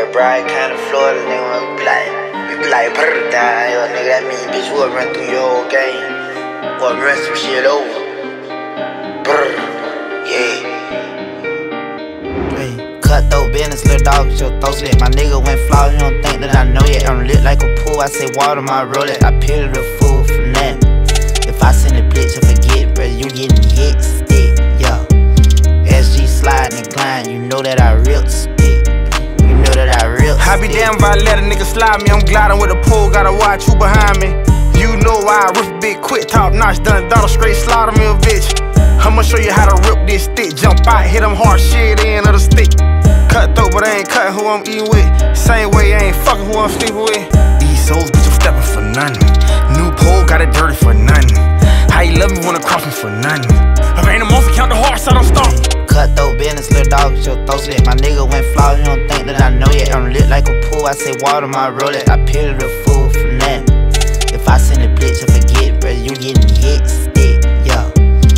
that Bryan County, Florida, nigga, we be like, brr, down here, nigga, that mean bitch will run through your whole game, or run some shit over. Brr, yeah. Hey, cutthroat business, little dog, with your throat slit. My nigga went flawed, you don't think that I know yet. I'm lit like a pool, I say water, my roller. I peel the fool for nothing. If I send a blitz, I forget, bruh, you getting hit, stick, yeah. SG slide and grind, you know that I real stick. You know that I real stick. I be damn if I let a nigga slide me. I'm gliding with a pole, gotta watch who behind me. You know why I rip a big quick, top notch, done dollar straight, slaughter me a bitch. I'ma show you how to rip this stick. Jump out, hit them hard, shit in of the stick. Cutthroat, but I ain't cutting who I'm eating with. Same way I ain't fucking who I'm sleeping with. These souls, bitch, I'm stepping for nothing. New pole, got it dirty for nothing. How you love me, wanna cross me for nothing. I ain't a monster, count the hearts, I don't stop. Cutthroat business, little dog, with your throat slit. My nigga went flawed, you don't think that I know yet. I'm lit like a pool, I say water, my roller. I peel the fool for nothing. If I send a blitz, I forget, bruh, you getting hit, stick, yeah.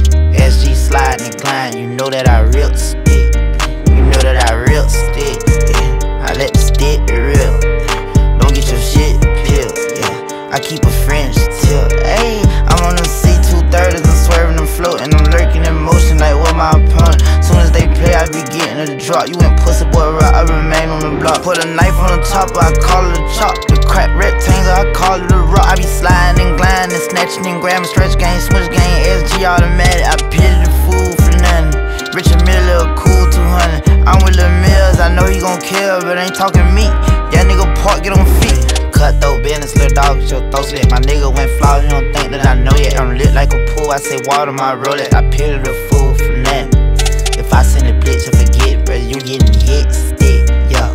SG slide and grind, you know that I real stick. You know that I real stick, yeah. I let the stick be real. Don't get your shit peeled, yeah. I keep a French tilt, ayy. I'm on them C230s, I'm swerving and floating. I'm lurking in motion like what my opponent. Soon as they play, I be getting to the drop. You went pussy boy rock, I remain on the block. Put a knife on the top, I call it a chop. The crack rectangle, I call it a rock. I be sliding and gliding and snatching and grabbing. Stretch game, switch game, SG automatic. I peel the fool for nothing. Richard Miller, cool 200. I'm with Lil Mills, I know he gon' kill, but ain't talking me. That nigga park, get on feet. Cutthroat business, little dog, with your throat slit. My nigga went flawed, you don't think that I know yet. I'm lit like a pool, I say water, my roller. I peel the fool for nothing. If I send a blitz, I forget, bruh, you getting hit, stick, yeah.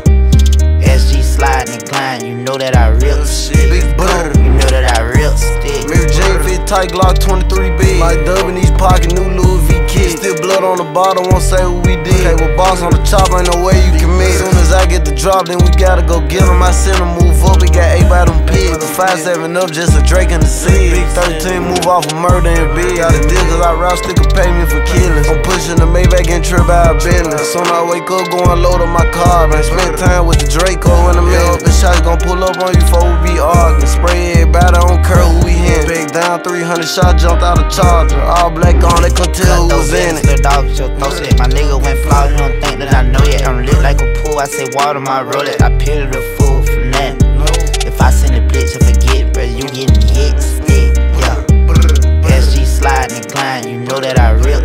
SG slide and grind, you know that I real stick. Big brr. You know that I real stick. Mary J fit tight Glock 23B. Like dub in these pockets, new Louis V kid. Still blood on the bottle, won't say what we did. Okay, with boss on the chop, ain't no way you can miss. Soon as I get the drop, then we gotta go get him. I send him move up, we got 8 by them pigs. The 5-7 up, just a Drake in the sea. Big 13 move off of murder and B. Out of deal, cause I route stick a pay me for killings. I'm pushing the Maybach and trip out of business. Soon I wake up, go and load up my car. Man, spend time with the Draco in the middle. The shots gon' pull up on you before we be arguing. Spray everybody, I don't care who we hit. Big down, 300 shots, jumped out of Charger. All black on, they couldn't tell who was in it. Little dog, with your throat slit. My nigga went flawed, you don't think that I know yet. I'm lit like a pool, I say water, my roller. I peel the fool for nothing. If I send a blitz, I forget, bruh, you getting hit, stick, yeah. SG slide and grind, you know that I real